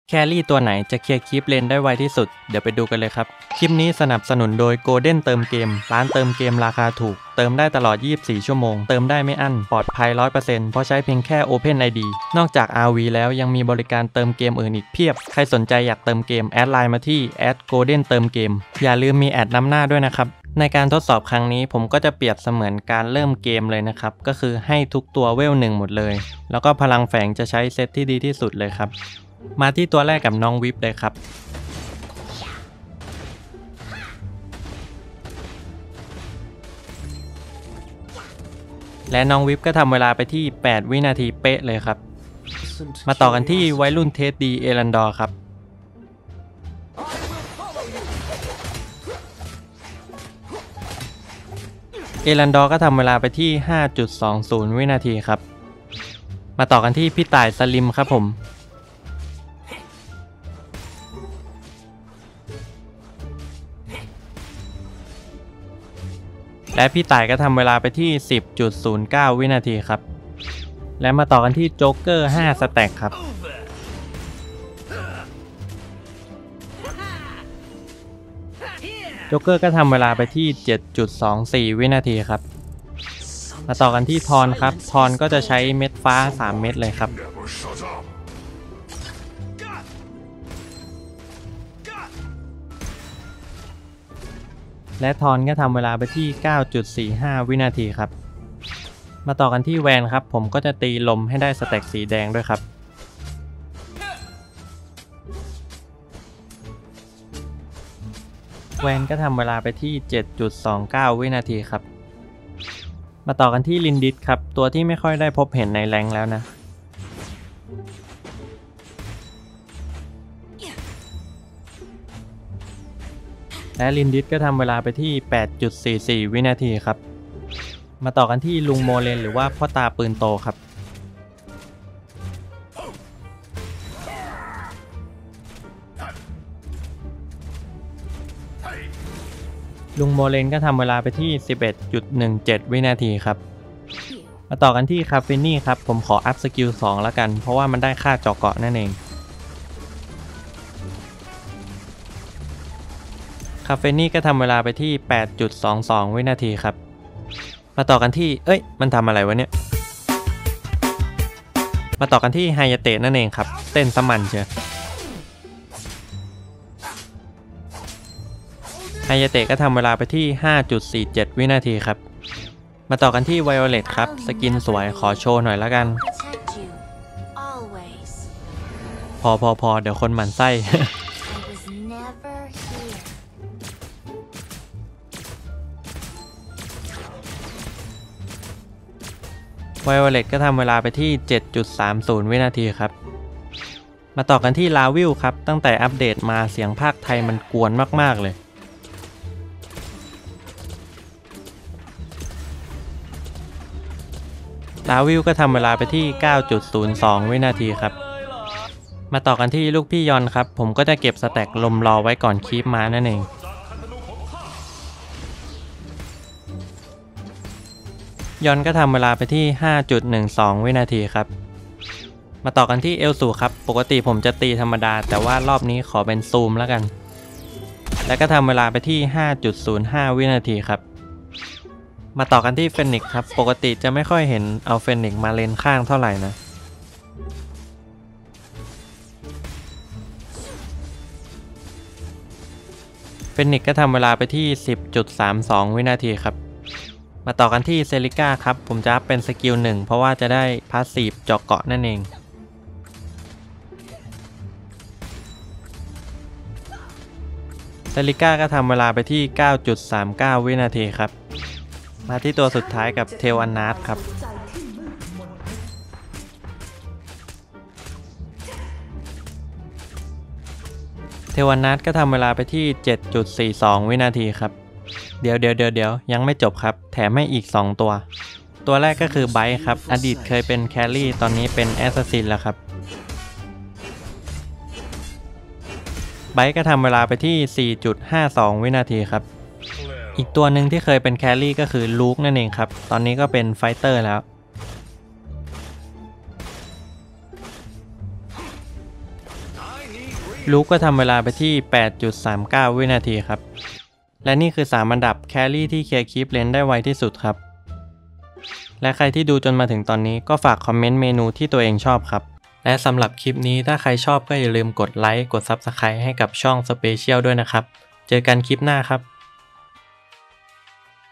แครี่ตัวไหนจะเคลียร์คลิปเลนได้ไวที่สุดเดี๋ยวไปดูกันเลยครับคลิปนี้สนับสนุนโดย Golden เติมเกมร้านเติมเกมราคาถูกเติมได้ตลอด24ชั่วโมงเติมได้ไม่อั้นปลอดภัย 100% เพราะใช้เพียงแค่ Open ID นอกจาก RV แล้วยังมีบริการเติมเกมอื่นอีกเพียบใครสนใจอยากเติมเกมแอดไลน์มาที่ @golden เติมเกมอย่าลืมมีแอดนำหน้าด้วยนะครับในการทดสอบครั้งนี้ผมก็จะเปรียบเสมือนการเริ่มเกมเลยนะครับก็คือให้ทุกตัวเวล1หมดเลยแล้วก็พลังแฝงจะใช้เซตที่ดีที่สุดเลยครับมาที่ตัวแรกกับน้องวิปเลยครับและน้องวิปก็ทำเวลาไปที่8วินาทีเป๊ะเลยครับมาต่อกันที่วัยรุ่นเทสดีเอรันดอร์ครับเอรันดอร์ก็ทำเวลาไปที่ 5.20 วินาทีครับมาต่อกันที่พี่ต่ายสลิมครับผมและพี่ต่ายก็ทำเวลาไปที่ 10.09 วินาทีครับและมาต่อกันที่โจ๊กเกอร์5สแต็กครับโจ๊กเกอร์ก็ทำเวลาไปที่ 7.24 วินาทีครับมาต่อกันที่ทอนครับทอนก็จะใช้เม็ดฟ้า3เม็ดเลยครับและทอนก็ทำเวลาไปที่ 9.45 วินาทีครับมาต่อกันที่แวนครับผมก็จะตีลมให้ได้สแต็กสีแดงด้วยครับแวนก็ทำเวลาไปที่ 7.29 วินาทีครับมาต่อกันที่ลินดิสครับตัวที่ไม่ค่อยได้พบเห็นในแรงแล้วนะและลินดิสก็ทำเวลาไปที่ 8.44 วินาทีครับมาต่อกันที่ลุงโมเลนหรือว่าพ่อตาปืนโตครับลุงโมเลนก็ทำเวลาไปที่ 11.17 วินาทีครับมาต่อกันที่คาเฟนี่ครับผมขออัพสกิล2แล้วกันเพราะว่ามันได้ค่าเจาะเกาะนั่นเองคาเฟนี่ก็ทำเวลาไปที่ 8.22 วินาทีครับมาต่อกันที่มันทำอะไรวะเนี่ยมาต่อกันที่ไฮยาเตะนั่นเองครับเต้นสมันเชียวไฮยาเตะก็ทำเวลาไปที่ 5.47 วินาทีครับมาต่อกันที่ไวโอเลตครับสกินสวยขอโชว์หน่อยแล้วกันพอเดี๋ยวคนหมั่นไส้ไวโอเลตก็ทำเวลาไปที่ 7.30 วินาทีครับมาต่อกันที่ลาวิลครับตั้งแต่อัปเดตมาเสียงภาคไทยมันกวนมากๆเลยลาวิลก็ทำเวลาไปที่ 9.02 วินาทีครับมาต่อกันที่ลูกพี่ยอนครับผมก็จะเก็บสแต็กลมรอไว้ก่อนคีปมานั่นเองยอนก็ทำเวลาไปที่ 5.12 วินาทีครับมาต่อกันที่เอลสูครับปกติผมจะตีธรรมดาแต่ว่ารอบนี้ขอเป็นซูมแล้วกันแล้วก็ทำเวลาไปที่ 5.05 วินาทีครับมาต่อกันที่เฟนิกครับปกติจะไม่ค่อยเห็นเอาเฟนิกมาเลนข้างเท่าไหร่นะเฟนิกก็ทำเวลาไปที่ 10.32 วินาทีครับมาต่อกันที่เซริก้าครับผมจะเป็นสกิล1เพราะว่าจะได้พาสซีฟเจาะเกาะนั่นเองเซริก้าก็ทำเวลาไปที่ 9.39 วินาทีครับมาที่ตัวสุดท้ายกับเทวันนาร์ดครับเทวันนาร์ดก็ทำเวลาไปที่ 7.42 วินาทีครับเดี๋ยวยังไม่จบครับแถมให้อีก2ตัวแรกก็คือไบท์ครับอดีตเคยเป็นแครี่ตอนนี้เป็นแอสซัสซินแล้วครับไบท์ก็ทำเวลาไปที่ 4.52 วินาทีครับอีกตัวหนึ่งที่เคยเป็นแครี่ก็คือลูกนั่นเองครับตอนนี้ก็เป็นไฟเตอร์แล้ว ไลูกก็ทำเวลาไปที่ 8.39 วินาทีครับ และนี่คือ3อันดับแครี่ที่เคลียร์คลิปเลนได้ไวที่สุดครับและใครที่ดูจนมาถึงตอนนี้ก็ฝากคอมเมนต์เมนูที่ตัวเองชอบครับและสำหรับคลิปนี้ถ้าใครชอบก็อย่าลืมกดไลค์กด Subscribe ให้กับช่อง Special ด้วยนะครับเจอกันคลิปหน้าครับ